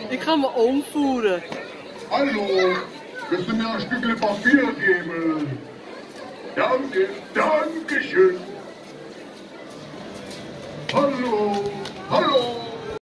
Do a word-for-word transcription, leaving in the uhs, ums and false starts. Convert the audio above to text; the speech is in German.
Ich kann mir umfahren. Hallo, willst du mir ein Stückchen Papier geben? Danke, danke schön. Hallo.